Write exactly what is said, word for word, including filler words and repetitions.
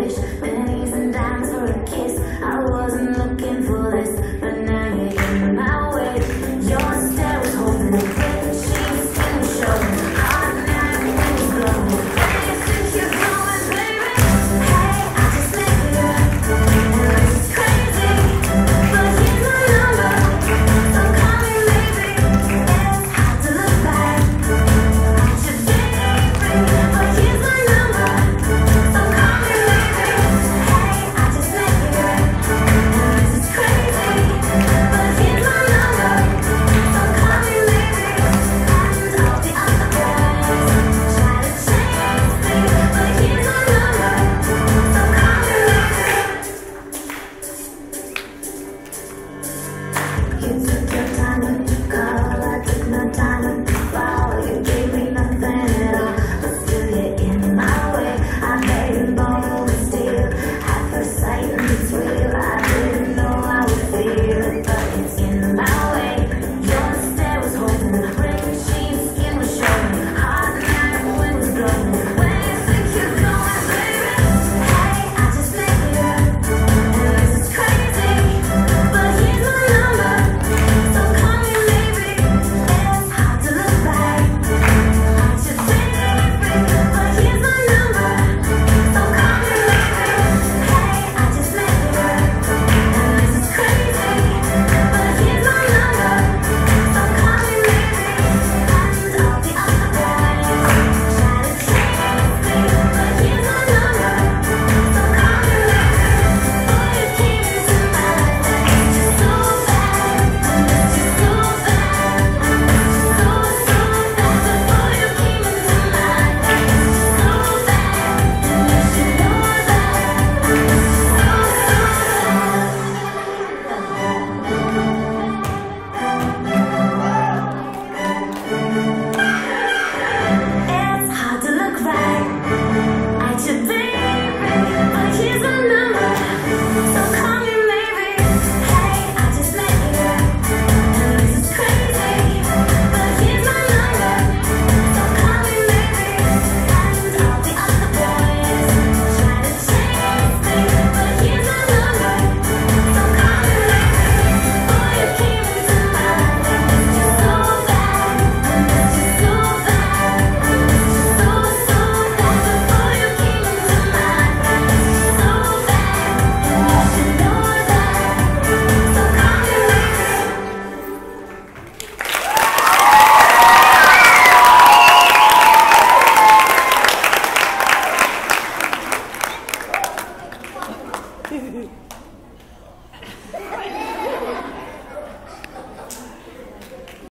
wish. Pennies and dimes for a kiss. I wasn't looking for this, but now you're in my way. Your stare was holding a grip. She's skin was showing. Hot night, wind was blowing. Where do you think you're going, baby? Hey, I just met you, and this is crazy, but here's my number, so call me maybe. It's hard to look back at your daydream, but here's my number, so call me maybe. Hey, I just met you, and this is crazy, but here's my number, so call me maybe. And all the other boys try to chase me, but here's my number, so call me maybe. You took your time to call, I took my time to fall. You gave me nothing at all, but still you're in my way. I made a bone with steel, at first sight and it's real. I didn't know I would feel it, but it's in my way. Your stare was holding a brick, she's skin was showing. Hot night, wind was blowing. Where do you think you're going, baby? Hey, I just met you, and this is crazy, but here's my number, so call me maybe. It's hard to look back at your daydream, but here's my number, so call me maybe. Hey, I just met you, and this is crazy, but here's my number, so call me maybe. And all the other boys try to chase me, but here's my number, so call me maybe. Boy, you came into my life just so bad, I missed you so bad, I missed you so, so bad. Boy, you came into my life just so bad, and you should know that I miss you so, so bad. It's hard to look right at your daydream, but here's my number, so call me maybe. Hey, I just met you, and this is crazy, but here's my number, so call me maybe. And all the other boys try to chase me, but here's my number, so call me maybe. Boy, you came into my life, I missed you so bad, I missed you so bad, I missed you so, so bad. Boy, you came into my life, I missed you so bad, and you should know that, so call me maybe.